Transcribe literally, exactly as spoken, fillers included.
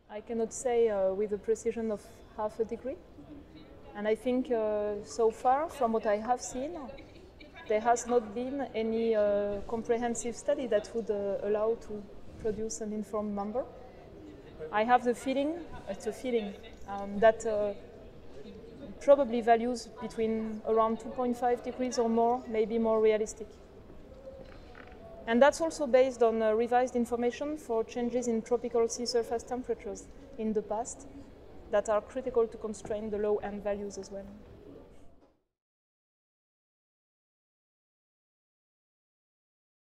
I cannot say uh, with a precision of half a degree. And I think uh, so far, from what I have seen, there has not been any uh, comprehensive study that would uh, allow to produce an informed number. I have the feeling, it's a feeling, um, that uh, probably values between around two point five degrees or more may be more realistic. And that's also based on uh, revised information for changes in tropical sea surface temperatures in the past that are critical to constrain the low end values as well.